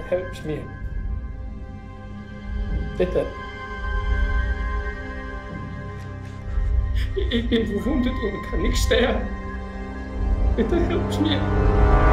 help me. Bitte. Ich bin verwundet und kann nicht sterben. Bitte help mir.